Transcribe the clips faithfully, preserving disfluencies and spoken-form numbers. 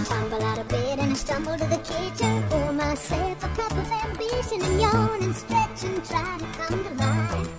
tumble out of bed and I stumble to the kitchen. Pour myself a cup of ambition and yawn and stretch and try to come to life.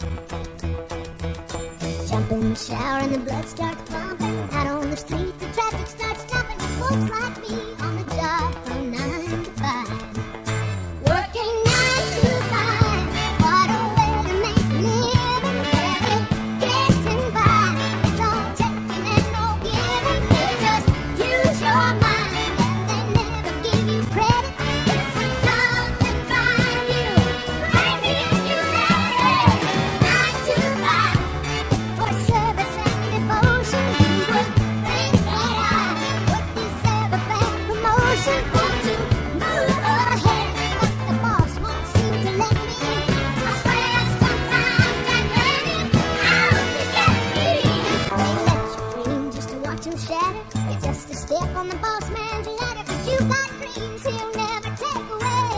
Jump in the shower and the blood starts pumping. Out on the street the traffic starts jumping. Folks like me on the job from nine to five. Working nine to five. What a way to make a living. Barely getting by. It's all taking and no giving. They just use your mind and they never give you credit. It's a job that drives you crazy and you let it. Nine to five. For service and devotion, you would think that I would deserve a bad promotion. Want to move ahead, but the boss won't seem to let me. I swear sometimes that man is out to get me. They let you dream just to watch him shatter. You're just a step on the boss man's ladder, but you got dreams he'll never take away.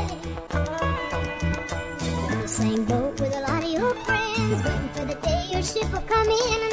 In the same boat with a lot of your friends, waiting for the day your ship will come in.